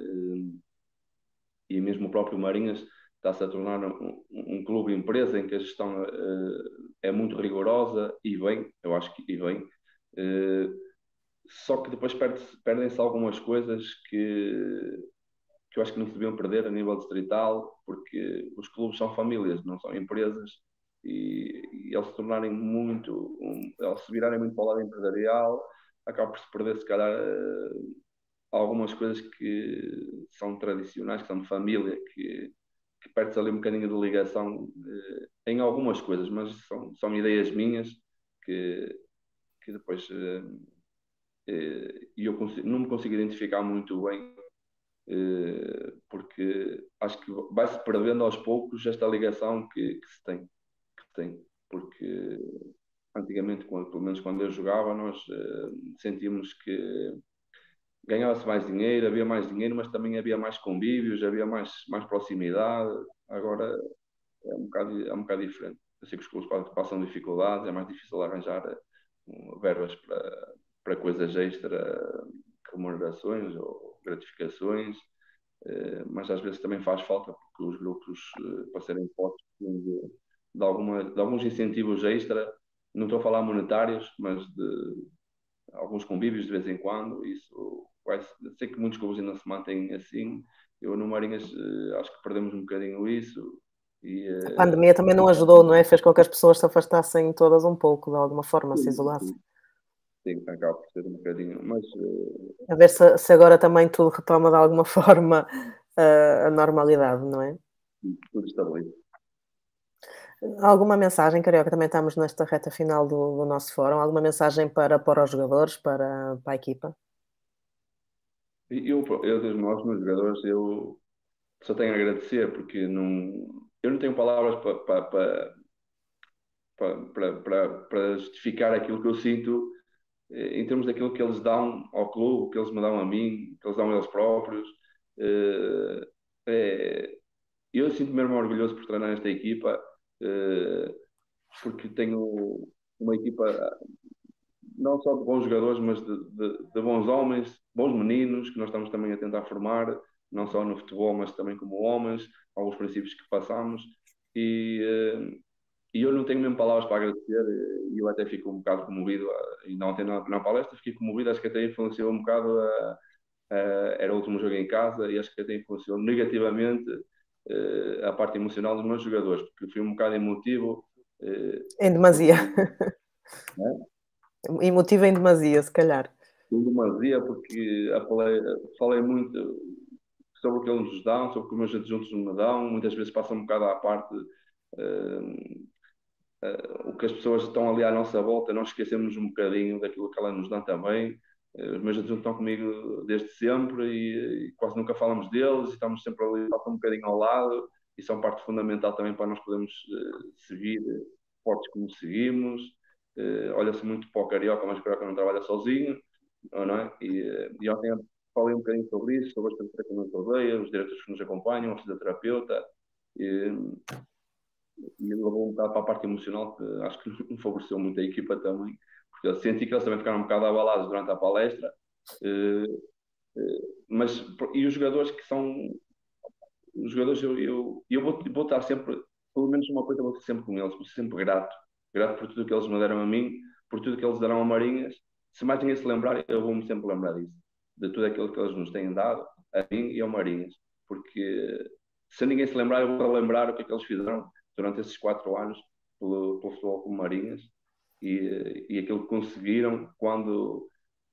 e mesmo o próprio Marinhas está-se a tornar um, um clube empresa em que a gestão uh, é muito rigorosa e bem, eu acho que e bem. Uh, só que depois perde-se, perdem-se algumas coisas que, que eu acho que não se deviam perder a nível distrital, porque os clubes são famílias, não são empresas, e, e eles se tornarem muito, um, eles se virarem muito para o lado empresarial, acaba por se perder, se calhar, uh, algumas coisas que são tradicionais, que são de família, que, que perde-se ali um bocadinho de ligação uh, em algumas coisas, mas são, são ideias minhas que, que depois uh, e eu consigo, não me consigo identificar muito bem, eh, porque acho que vai-se perdendo aos poucos esta ligação que, que se tem, que se tem, porque antigamente, quando, pelo menos quando eu jogava, nós eh, sentíamos que ganhava-se mais dinheiro, havia mais dinheiro, mas também havia mais convívios, havia mais, mais proximidade. Agora é um bocado, é um bocado diferente. Eu sei que os clubes passam dificuldades, é mais difícil arranjar uh, verbas para, para coisas extra, remunerações ou gratificações, uh, mas às vezes também faz falta, porque os grupos, uh, para serem fortes, de, de, alguma, de alguns incentivos extra, não estou a falar monetários, mas de alguns convívios de vez em quando. Isso vai, sei que muitos clubes ainda se mantêm assim. Eu no Marinhas uh, acho que perdemos um bocadinho isso. E, uh, a pandemia também não ajudou, não é? Fez com que as pessoas se afastassem todas um pouco, de alguma forma, sim, se isolassem. Sim, sim, acaba por ser um bocadinho, mas... Uh... A ver se, se agora também tudo retoma de alguma forma uh, a normalidade, não é? Tudo estabelecido. Alguma mensagem, Carioca? Também estamos nesta reta final do, do nosso fórum. Alguma mensagem para, para os jogadores, para, para a equipa? Eu, eu dos nós, meus jogadores, eu só tenho a agradecer, porque não, eu não tenho palavras para, para, para, para, para, para justificar aquilo que eu sinto em termos daquilo que eles dão ao clube, que eles me dão a mim, que eles dão a eles próprios. É, eu sinto-me mesmo orgulhoso por treinar esta equipa, porque tenho uma equipa não só de bons jogadores, mas de, de, de bons homens, bons meninos, que nós estamos também a tentar formar, não só no futebol, mas também como homens, alguns princípios que passamos. E, e eu não tenho mesmo palavras para agradecer, e eu até fico um bocado comovido, e não ontem na, na palestra fiquei comovido, acho que até influenciou um bocado a, uh, era o último jogo em casa e acho que até influenciou negativamente uh, a parte emocional dos meus jogadores, porque fui um bocado emotivo. Uh, em demasia. É? Emotivo em demasia, se calhar. Em demasia, porque falei, falei muito sobre o que eles nos dão, sobre o que os meus adjuntos me dão, muitas vezes passam um bocado à parte uh, uh, o que as pessoas estão ali à nossa volta, nós esquecemos um bocadinho daquilo que ela nos dá também. Uh, os meus adjuntos estão comigo desde sempre e, e quase nunca falamos deles, e estamos sempre ali, passam um bocadinho ao lado, e são parte fundamental também para nós podermos uh, seguir fortes como seguimos. Uh, olha-se muito para o Carioca, mas o Carioca não trabalha sozinho, não é? E, e ontem falei um bocadinho sobre isso, sobre as pessoas que nos rodeiam, os diretores que nos acompanham, o fisioterapeuta, e, e levou um bocado para a parte emocional, que acho que me favoreceu muito a equipa também, porque eu senti que eles também ficaram um bocado abalados durante a palestra, mas e os jogadores que são os jogadores, eu, eu, eu vou, vou estar sempre, pelo menos uma coisa, vou estar sempre com eles, vou ser sempre grato, grato por tudo que eles me deram a mim, por tudo que eles deram a Marinhas. Se mais ninguém se lembrar, eu vou-me sempre lembrar disso, de tudo aquilo que eles nos têm dado, a mim e ao Marinhas, porque se ninguém se lembrar, eu vou lembrar o que é que eles fizeram durante esses quatro anos pelo, pelo futebol como Marinhas, e, e aquilo que conseguiram quando,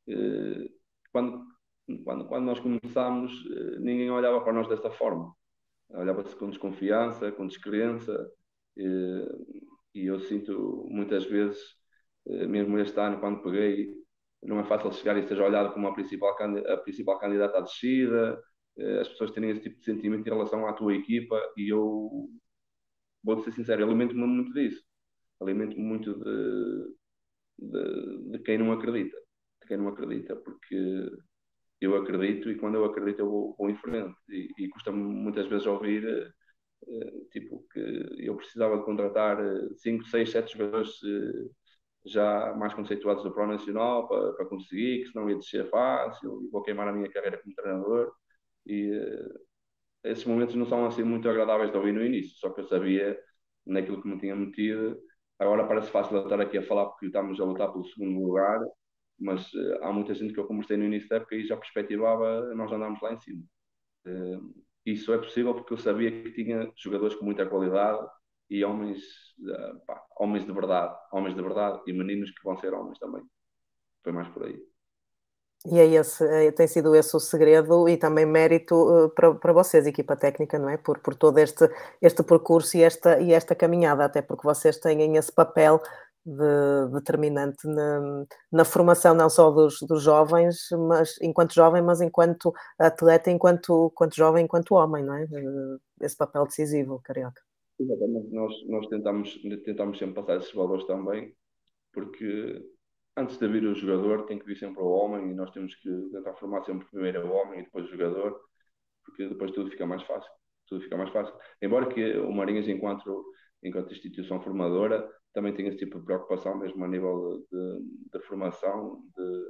quando, quando, quando nós começámos, ninguém olhava para nós dessa forma, olhava-se com desconfiança, com descrença, e, e eu sinto muitas vezes, mesmo este ano, quando peguei, não é fácil chegar e seja olhado como a principal, a principal candidata à descida, as pessoas terem esse tipo de sentimento em relação à tua equipa, e eu vou ser sincero, alimento-me muito disso, alimento-me muito de, de, de quem não acredita, de quem não acredita, porque eu acredito, e quando eu acredito eu vou, vou em frente, e, e custa-me muitas vezes ouvir uh, tipo que eu precisava de contratar cinco, seis, sete jogadores uh, já mais conceituados do Pro Nacional para, para conseguir, que senão ia descer fácil e vou queimar a minha carreira como treinador, e uh, esses momentos não são assim muito agradáveis de ouvir no início, só que eu sabia naquilo que me tinha metido. Agora parece fácil eu estar aqui a falar porque estamos a lutar pelo segundo lugar, mas uh, há muita gente que eu conversei no início da época e já perspectivava nós andarmos lá em cima. Uh, isso é possível porque eu sabia que tinha jogadores com muita qualidade e homens, uh, pá, homens de verdade, homens de verdade e meninos que vão ser homens também. Foi mais por aí. E é esse, é, tem sido esse o segredo e também mérito uh, para, para vocês, equipa técnica, não é? Por, por todo este, este percurso e esta, e esta caminhada, até porque vocês têm esse papel de, determinante na, na formação não só dos, dos jovens, mas enquanto jovem, mas enquanto atleta, enquanto, enquanto jovem, enquanto homem, não é? Esse papel decisivo, Carioca. Exatamente, nós, nós tentamos, tentamos sempre passar esses valores também, porque antes de vir o jogador tem que vir sempre o homem, e nós temos que tentar formar sempre primeiro o homem e depois o jogador, porque depois tudo fica mais fácil. Tudo fica mais fácil. Embora que o Marinhas, enquanto, enquanto instituição formadora, também tenha esse tipo de preocupação, mesmo a nível de, de, de formação,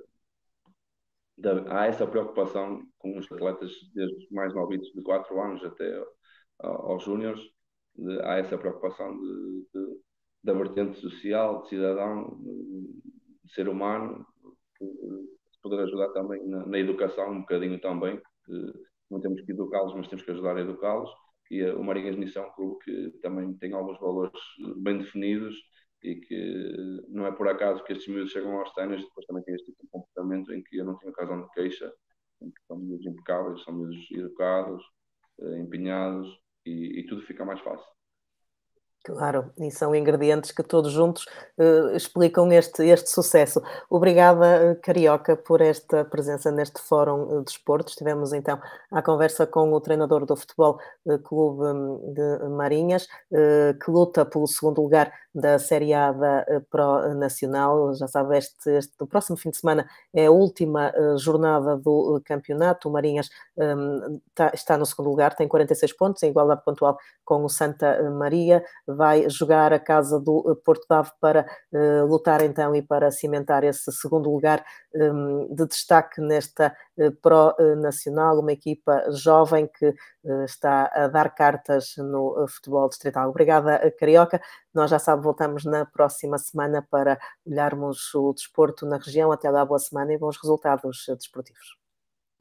de, de, há essa preocupação com os atletas desde os mais novitos de quatro anos até aos júniores, há essa preocupação de, de, da vertente social, de cidadão, de ser humano, de poder ajudar também na, na educação um bocadinho também, não temos que educá-los, mas temos que ajudar a educá-los, e o Marinhas Nição é um clube que também tem alguns valores bem definidos e que não é por acaso que estes miúdos chegam aos ténis, depois também tem este tipo de comportamento em que eu não tenho razão de queixa, em que são miúdos impecáveis, são miúdos educados, empenhados, e, e tudo fica mais fácil. Claro, e são ingredientes que todos juntos uh, explicam este, este sucesso. Obrigada, Carioca, por esta presença neste Fórum de Desporto. Estivemos então à conversa com o treinador do Futebol uh, Clube de Marinhas, uh, que luta pelo segundo lugar da Série A da uh, Pro Nacional. Já sabe, este, este, no próximo fim de semana é a última uh, jornada do uh, campeonato. O Marinhas um, tá, está no segundo lugar, tem quarenta e seis pontos, em igualdade pontual com o Santa Maria. Vai jogar a casa do Porto de Ave para uh, lutar então e para cimentar esse segundo lugar um, de destaque nesta uh, Pro Nacional, uma equipa jovem que uh, está a dar cartas no uh, futebol distrital. Obrigada, Carioca. Nós, já sabe, voltamos na próxima semana para olharmos o desporto na região. Até lá, boa semana e bons resultados desportivos.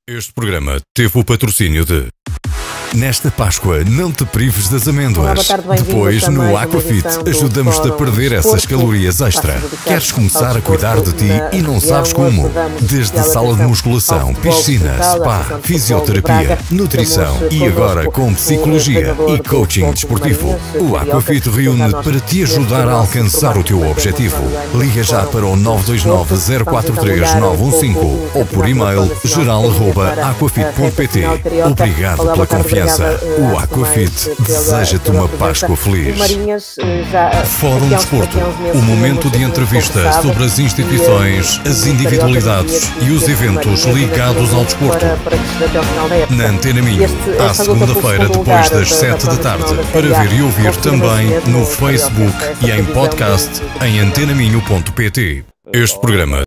Este programa teve o patrocínio de... Nesta Páscoa, não te prives das amêndoas. Olá, tarde, Depois, no Aquafit, ajudamos-te a perder essas calorias extra. Queres começar a cuidar de ti e não sabes como? Desde sala de musculação, piscina, spa, fisioterapia, nutrição e agora com psicologia e coaching desportivo. O Aquafit reúne para te ajudar a alcançar o teu objetivo. Liga já para o nove dois nove, zero quatro três, nove um cinco ou por e-mail geral arroba aquafit ponto pt. Obrigado pela confiança. O Aquafit deseja-te uma Páscoa feliz. Fórum Desporto, o momento de entrevista sobre as instituições, as individualidades e os eventos ligados ao desporto. Na Antena Minho, à segunda-feira depois das sete da tarde, para ver e ouvir também no Facebook e em podcast em antena minho ponto pt. Este programa